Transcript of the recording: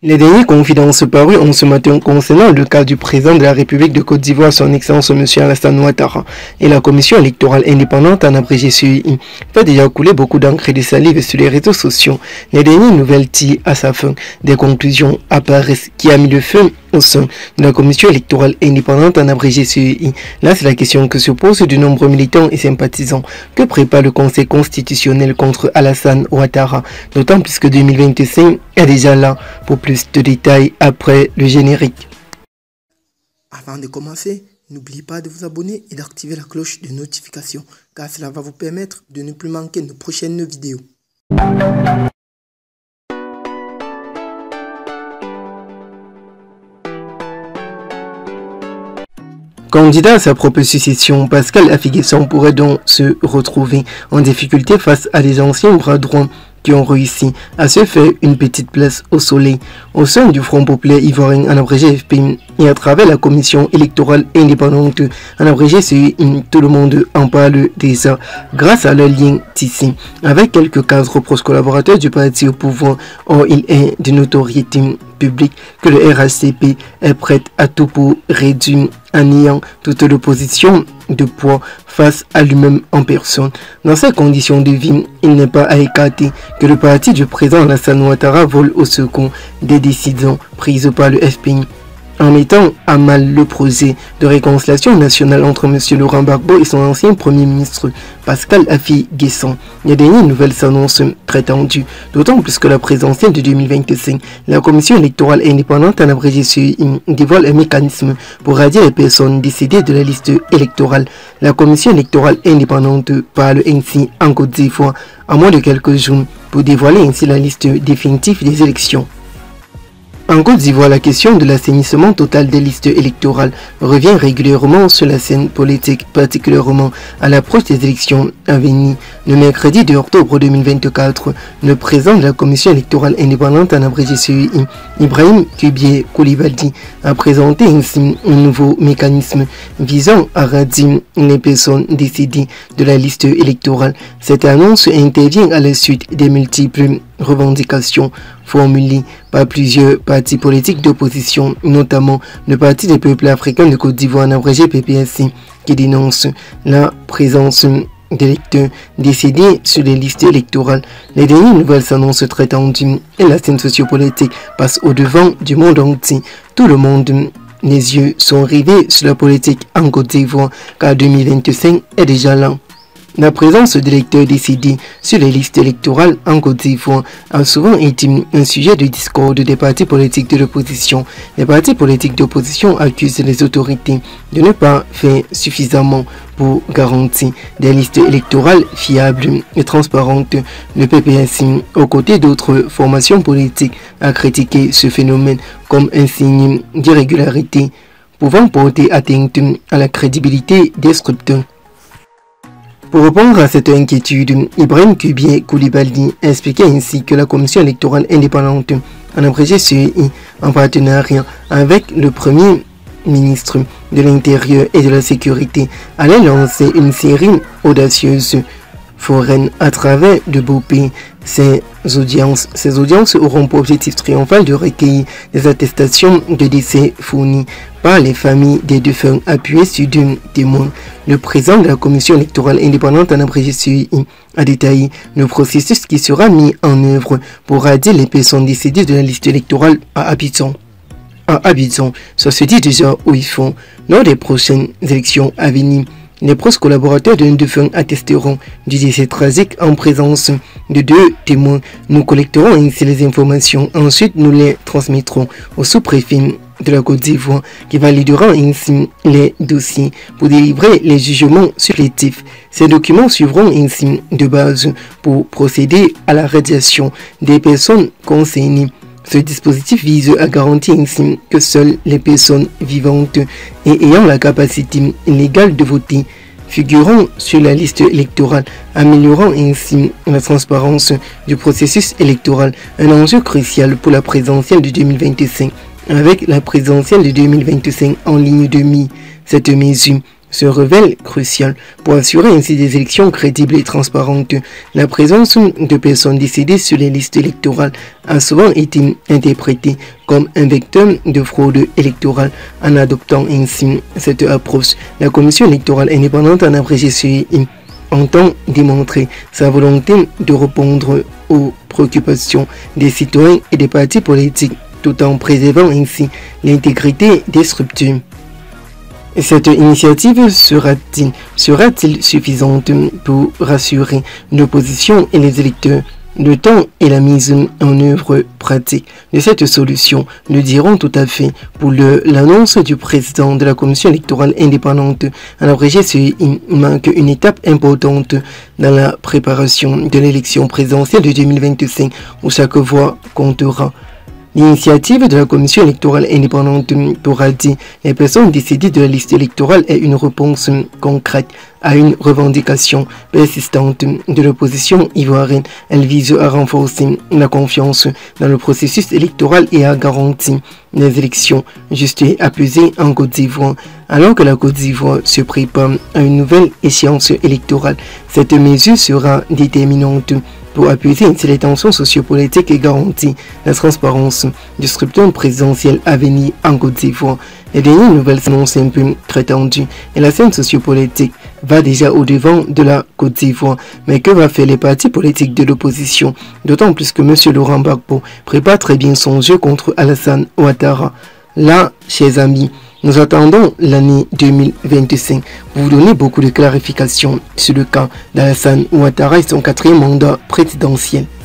Les dernières confidences parues en ce matin concernant le cas du président de la République de Côte d'Ivoire, son Excellence M. Alassane Ouattara, et la commission électorale indépendante en abrégé CEI, fait déjà couler beaucoup d'encre et de salive sur les réseaux sociaux. Les dernières nouvelles tirent à sa fin des conclusions apparaissent qui a mis le feu au sein de la commission électorale indépendante en abrégé CEI. Là, c'est la question que se posent de nombreux militants et sympathisants. Que prépare le Conseil constitutionnel contre Alassane Ouattara, d'autant plus que 2025 est déjà là. Pour plus de détails après le générique. Avant de commencer, n'oubliez pas de vous abonner et d'activer la cloche de notification, car cela va vous permettre de ne plus manquer nos prochaines vidéos. Candidat à sa propre succession, Pascal Affi-Guesson pourrait donc se retrouver en difficulté face à des anciens bras droits qui ont réussi à se faire une petite place au soleil au sein du Front populaire ivoirien en abrégé FP et à travers la commission électorale indépendante en abrégé CEI. Tout le monde en parle déjà grâce à leur lien tissé avec quelques cadres proches collaborateurs du parti au pouvoir. Or, il est de notoriété publique que le RHCP est prêt à tout pour réduire à néant toute l'opposition de poids face à lui-même en personne. Dans ces conditions de vie, il n'est pas à écarter que le parti du président Alassane Ouattara vole au secours des décisions prises par le FPI en mettant à mal le projet de réconciliation nationale entre M. Laurent Gbagbo et son ancien premier ministre Pascal Affi-Guesson. Les dernières nouvelles s'annoncent très tendues, d'autant plus que la présidentielle de 2025, la commission électorale indépendante en abrégé CEI dévoile un mécanisme pour radier les personnes décédées de la liste électorale. La commission électorale indépendante parle ainsi en Côte d'Ivoire à moins de quelques jours pour dévoiler ainsi la liste définitive des élections. En Côte d'Ivoire, la question de l'assainissement total des listes électorales revient régulièrement sur la scène politique, particulièrement à l'approche des élections à venir. Le mercredi 2 octobre 2024, le président de la commission électorale indépendante en abrégé CEI, Ibrahim Kubié Koulibaly, a présenté ainsi un nouveau mécanisme visant à radier les personnes décédées de la liste électorale. Cette annonce intervient à la suite des multiples revendications formulées par plusieurs partis politiques d'opposition, notamment le Parti des peuples africains de Côte d'Ivoire en abrégé PPAC, qui dénonce la présence d'électeurs décédés sur les listes électorales. Les dernières nouvelles s'annoncent très tendues et la scène sociopolitique passe au devant du monde entier. Tout le monde, les yeux sont rivés sur la politique en Côte d'Ivoire, car 2025 est déjà là. La présence d'électeurs décédés sur les listes électorales en Côte d'Ivoire a souvent été un sujet de discorde des partis politiques de l'opposition. Les partis politiques d'opposition accusent les autorités de ne pas faire suffisamment pour garantir des listes électorales fiables et transparentes. Le PPAC, aux côtés d'autres formations politiques, a critiqué ce phénomène comme un signe d'irrégularité pouvant porter atteinte à la crédibilité des scrutins. Pour répondre à cette inquiétude, Ibrahim Kubié Koulibaly expliquait ainsi que la commission électorale indépendante en abrégé CEI, en partenariat avec le premier ministre de l'Intérieur et de la Sécurité, allait lancer une série audacieuse foraine à travers de beaux pays. Ces audiences auront pour objectif triomphal de recueillir des attestations de décès fournies par les familles des défunts appuyées sur deux témoins. Le président de la commission électorale indépendante en abrégé CEI a détaillé le processus qui sera mis en œuvre pour radier les personnes décédées de la liste électorale à Abidjan. Ça se dit déjà où ils font lors des prochaines élections à venir. Les proches collaborateurs d'un défunt attesteront du décès tragique en présence de deux témoins. Nous collecterons ainsi les informations. Ensuite, nous les transmettrons au sous-préfet de la Côte d'Ivoire qui validera ainsi les dossiers pour délivrer les jugements supplétifs. Ces documents suivront ainsi de base pour procéder à la radiation des personnes concernées. Ce dispositif vise à garantir ainsi que seules les personnes vivantes et ayant la capacité légale de voter figureront sur la liste électorale, améliorant ainsi la transparence du processus électoral, un enjeu crucial pour la présidentielle de 2025. Avec la présidentielle de 2025 en ligne de mire, cette mesure se révèle crucial pour assurer ainsi des élections crédibles et transparentes. La présence de personnes décédées sur les listes électorales a souvent été interprétée comme un vecteur de fraude électorale. En adoptant ainsi cette approche, la Commission électorale indépendante en abrégé CEI entend démontrer sa volonté de répondre aux préoccupations des citoyens et des partis politiques tout en préservant ainsi l'intégrité des structures. Cette initiative sera-t-il suffisante pour rassurer l'opposition et les électeurs? Le temps et la mise en œuvre pratique de cette solution le diront tout à fait. Pour l'annonce du président de la Commission électorale indépendante, en abrégé, il manque une étape importante dans la préparation de l'élection présidentielle de 2025 où chaque voix comptera. L'initiative de la Commission électorale indépendante pourra dire les personnes décédées de la liste électorale est une réponse concrète à une revendication persistante de l'opposition ivoirienne. Elle vise à renforcer la confiance dans le processus électoral et à garantir les élections justes et apaisées en Côte d'Ivoire. Alors que la Côte d'Ivoire se prépare à une nouvelle échéance électorale, cette mesure sera déterminante pour appuyer les tensions sociopolitiques et garantir la transparence du scrutin présidentiel à venir en Côte d'Ivoire. Les dernières nouvelles s'annoncent un peu très tendues et la scène sociopolitique va déjà au-devant de la Côte d'Ivoire. Mais que va faire les partis politiques de l'opposition? D'autant plus que M. Laurent Gbagbo prépare très bien son jeu contre Alassane Ouattara. Là, chers amis, nous attendons l'année 2025 pour vous donner beaucoup de clarifications sur le cas d'Alassane Ouattara et son 4e mandat présidentiel.